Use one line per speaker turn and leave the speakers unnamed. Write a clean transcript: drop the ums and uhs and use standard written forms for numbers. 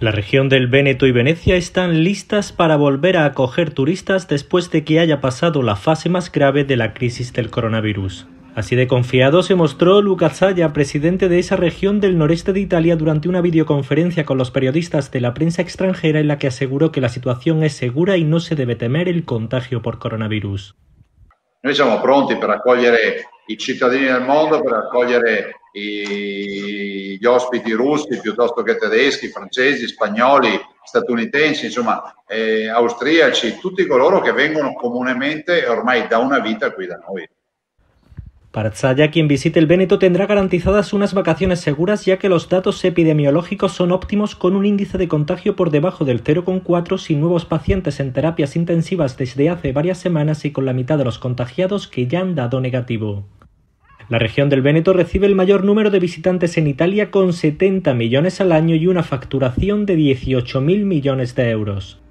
La región del Véneto y Venecia están listas para volver a acoger turistas después de que haya pasado la fase más grave de la crisis del coronavirus. Así de confiado se mostró Luca Zaia, presidente de esa región del noreste de Italia, durante una videoconferencia con los periodistas de la prensa extranjera, en la que aseguró que la situación es segura y no se debe temer el contagio por coronavirus.
Noi siamo pronti per accogliere i cittadini del mondo, per accogliere gli ospiti russi piuttosto che tedeschi, francesi, spagnoli, statunitensi, insomma austriaci, tutti coloro che vengono comunemente ormai da una vita qui da noi.
Para Zaia, quien visite el Véneto tendrá garantizadas unas vacaciones seguras, ya que los datos epidemiológicos son óptimos, con un índice de contagio por debajo del 0,4, sin nuevos pacientes en terapias intensivas desde hace varias semanas y con la mitad de los contagiados que ya han dado negativo. La región del Véneto recibe el mayor número de visitantes en Italia, con 70 millones al año y una facturación de 18.000 millones de euros.